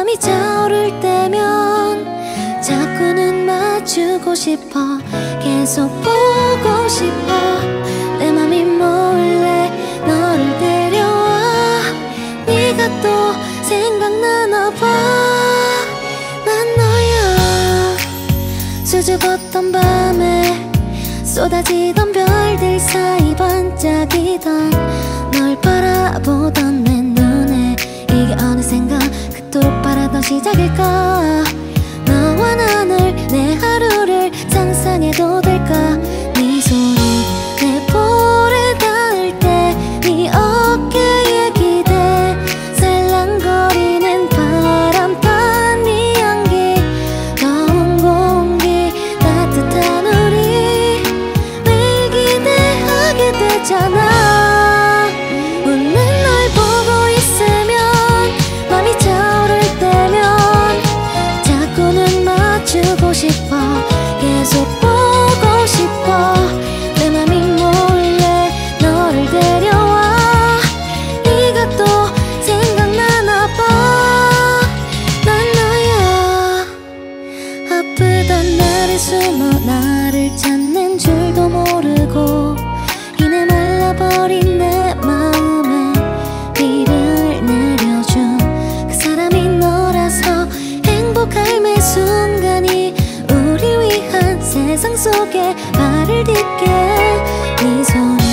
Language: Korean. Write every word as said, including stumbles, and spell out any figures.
맘이 차오를 때면 자꾸는 맞추고 싶어. 계속 보고 싶어. 내 맘이 몰래 너를 데려와. 네가 또 생각나나 봐. 난 너야. 수줍었던 밤에 쏟아지던 별들 사이 반짝이던 널 바라보던 내 눈에 이게 어느샌가 그토록 바라던 시작일까. 너와 나를 내 하루를 상상해도 될까. 네 손이 내 볼에 닿을 때 네 어깨에 기대 살랑거리는 바람 단 네 향기 더운 공기 따뜻한 우리 매일 기대하게 되잖아. 웃는 널 보고 있으면 맘이 차오를 때면 자꾸는 맞추고 싶어. 계속 보고 싶어. 내 맘이 몰래 너를 데려와. 네가 또 생각나나 봐. 난 너야. 아프던 날에 숨어 나를 찾는 줄도 모르고 이내 말라버린 내 마음에 비를 내려준 그 사람이 너라서 행복할 매 순간이 우리 위한 세상 속에 발을 딛게. 네 손